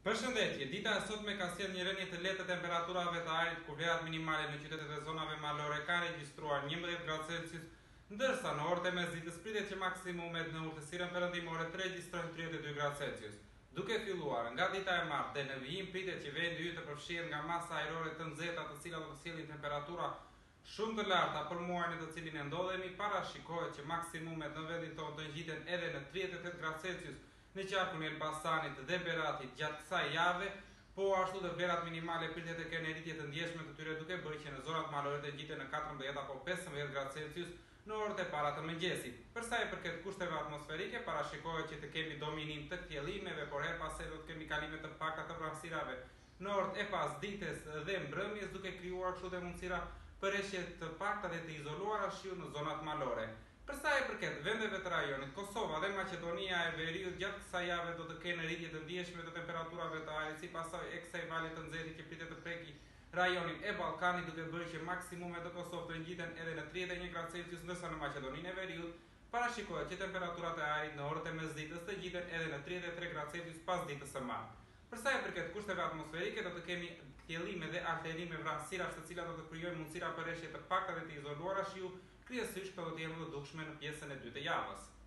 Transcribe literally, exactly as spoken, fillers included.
Përshëndetje, dita e sotme ka sjellë një rënje të lehtë të temperaturave të ajrit ku vlerat minimale në qytetet e zonave malore kanë regjistruar njëmbëdhjetë gradë Celsius, ndërsa në orët e mesditës pritet që maksimumet në urtësirën perëndimore të regjistrojnë tridhjetë e dy gradë Celsius. Duke filluar nga dita e martë dhe në vijim pritet që vendi ynë të përfshihet nga masa ajrore të nxehta të cilat do të sjellin temperatura shumë të larta për muajin në të cilin e ndodhemi. Parashikohet që maksimumet në vendin tonë të ngjiten edhe në tridhjetë e tetë gradë Celsius në qarkun e Elbasanit dhe Beratit gjatë kësaj jave, po ashtu dhe vlerat minimale pritet të kenë rritje të ndjeshme të tyre, duke bërë që në zonat malore të ngjiten në katërmbëdhjetë apo pesëmbëdhjetë gradë Celsius në orët e para të mëngjesit. Për sa i përket kushteve atmosferike, parashikohet që të kemi dominim të kthjellimeve, por her pas here do të kemi kalime të pakta të vranësirave në orët e pasdites dhe mbrëmjes, duke krijuar kështu dhe mundësira për reshje të pakta dhe të izoluara shiu në zonat malore. Për sa i përket vendeve të rajonit, Kosova dhe Maqedonia e Veriut gjatë kësaj jave do të kenë rritje të ndjeshme të temperaturave të ajrit, sipasaj e kësaj vale të nxehtë që pritet të preki rajonin e Ballkanit, duke bërë që maksimumet të Kosovës të ngjiten edhe në tridhjetë e një gradë Celsius, ndërsa në Maqedoninë e Veriut parashikohet që temperaturat e ajrit në orët e mesditës të ngjiten edhe në tridhjetë e tre gradë Celsius pas ditës së martë. Për sa i përket kushteve atmosferike, do të kemi kthjellime dhe alterime vranësirash, të cilat do të krijojnë mundësira për reshje të pakta dhe të izoluara shiu, kryesisht këto do të jenë të dukshme në pjesën e dytë të javës.